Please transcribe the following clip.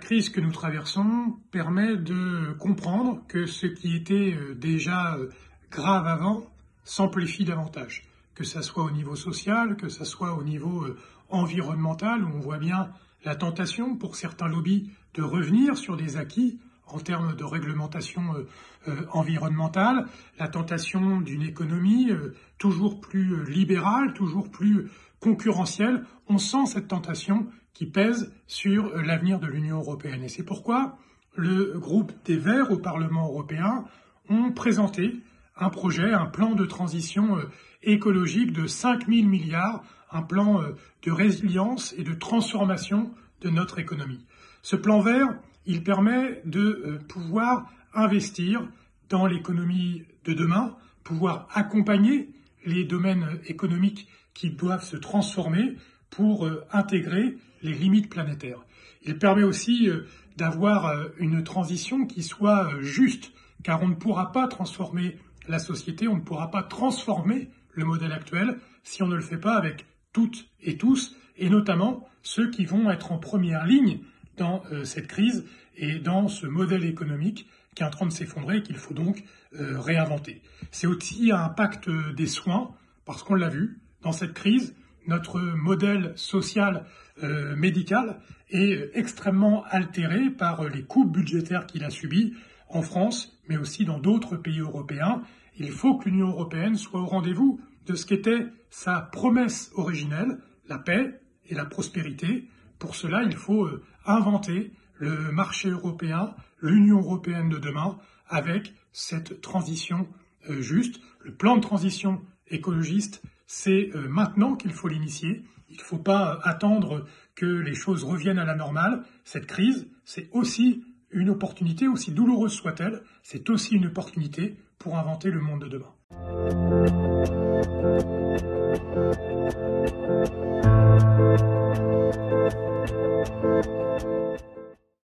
crise que nous traversons permet de comprendre que ce qui était déjà grave avant s'amplifie davantage, que ça soit au niveau social, que ça soit au niveau environnemental, où on voit bien la tentation pour certains lobbies de revenir sur des acquis en termes de réglementation environnementale, la tentation d'une économie toujours plus libérale, toujours plus concurrentielle. On sent cette tentation qui pèse sur l'avenir de l'Union européenne. Et c'est pourquoi le groupe des Verts au Parlement européen ont présenté un projet, un plan de transition écologique de 5 000 milliards, un plan de résilience et de transformation de notre économie. Ce plan vert, il permet de pouvoir investir dans l'économie de demain, pouvoir accompagner les domaines économiques qui doivent se transformer pour intégrer les limites planétaires. Il permet aussi d'avoir une transition qui soit juste, car on ne pourra pas transformer la société, on ne pourra pas transformer le modèle actuel si on ne le fait pas avec toutes et tous, et notamment ceux qui vont être en première ligne dans cette crise et dans ce modèle économique qui est en train de s'effondrer et qu'il faut donc réinventer. C'est aussi un pacte des soins, parce qu'on l'a vu, dans cette crise, notre modèle social médical est extrêmement altéré par les coupes budgétaires qu'il a subies en France, mais aussi dans d'autres pays européens. Il faut que l'Union européenne soit au rendez-vous de ce qu'était sa promesse originelle, la paix et la prospérité. Pour cela, il faut inventer le marché européen, l'Union européenne de demain, avec cette transition juste. Le plan de transition écologiste, c'est maintenant qu'il faut l'initier. Il ne faut pas attendre que les choses reviennent à la normale. Cette crise, c'est aussi une opportunité, aussi douloureuse soit-elle, c'est aussi une opportunité pour inventer le monde de demain.